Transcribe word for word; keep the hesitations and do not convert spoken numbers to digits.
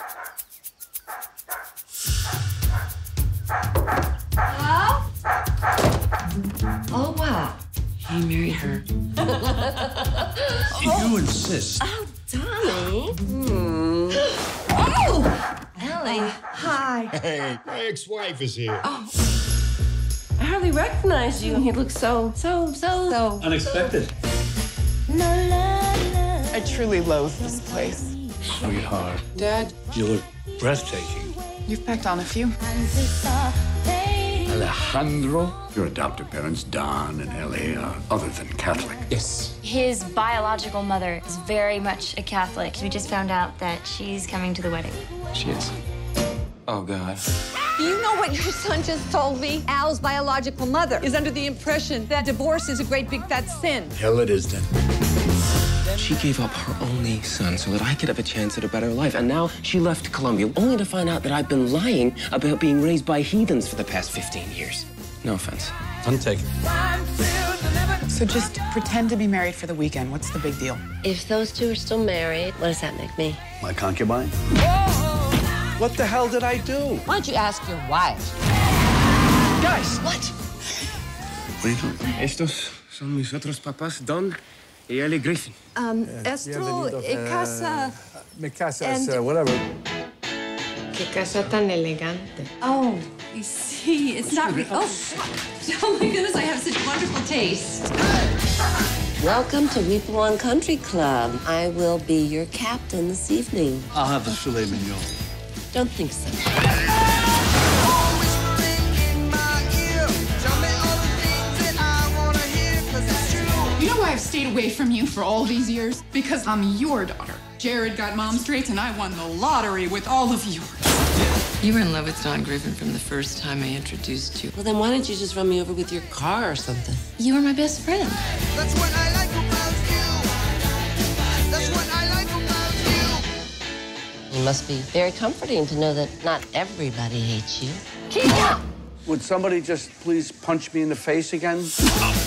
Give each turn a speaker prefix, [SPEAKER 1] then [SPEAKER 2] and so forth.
[SPEAKER 1] Hello? Oh, wow. He married her.
[SPEAKER 2] If you insist.
[SPEAKER 1] Oh, Donnie. Hmm. Oh! Ellie. Hi.
[SPEAKER 3] Hey, my ex-wife is here.
[SPEAKER 1] Oh. I hardly recognize you. You look so, so, so, so...
[SPEAKER 2] Unexpected.
[SPEAKER 4] I truly loathe this place.
[SPEAKER 2] Sweetheart.
[SPEAKER 4] Dad?
[SPEAKER 2] You look breathtaking.
[SPEAKER 4] You've packed on a few.
[SPEAKER 3] Alejandro, your adoptive parents, Don and Ellie, are other than Catholic.
[SPEAKER 2] Yes.
[SPEAKER 5] His biological mother is very much a Catholic. We just found out that she's coming to the wedding.
[SPEAKER 2] She is. Oh, God.
[SPEAKER 6] Do you know what your son just told me? Al's biological mother is under the impression that divorce is a great big fat sin.
[SPEAKER 3] Hell it is then.
[SPEAKER 7] She gave up her only son so that I could have a chance at a better life. And now she left Colombia, only to find out that I've been lying about being raised by heathens for the past fifteen years. No offense.
[SPEAKER 2] Untaken.
[SPEAKER 4] So just pretend to be married for the weekend. What's the big deal?
[SPEAKER 1] If those two are still married, what does that make me?
[SPEAKER 3] My concubine?
[SPEAKER 2] What the hell did I do?
[SPEAKER 6] Why don't you ask your wife?
[SPEAKER 2] Guys!
[SPEAKER 1] What?
[SPEAKER 3] What are you doing?
[SPEAKER 7] Estos son mis otros papás, Don y Ellie Griffin.
[SPEAKER 6] Um, Estro, e casa...
[SPEAKER 8] Mi casa
[SPEAKER 6] And-
[SPEAKER 8] is, uh, whatever.
[SPEAKER 9] Qué casa tan elegante.
[SPEAKER 1] Oh, you see, it's not re- Oh, oh my goodness, I have such wonderful taste. Welcome to We Belong Country Club. I will be your captain this evening.
[SPEAKER 2] I'll have the filet mignon.
[SPEAKER 1] Don't think so.
[SPEAKER 4] You know why I've stayed away from you for all these years? Because I'm your daughter. Jared got mom's traits, and I won the lottery with all of yours.
[SPEAKER 9] You were in love with Don Griffin from the first time I introduced you.
[SPEAKER 1] Well, then why don't you just run me over with your car or something?
[SPEAKER 9] You were my best friend.
[SPEAKER 10] That's what I like about you. That's what I like about you.
[SPEAKER 1] It must be very comforting to know that not everybody hates you.
[SPEAKER 2] Would somebody just please punch me in the face again?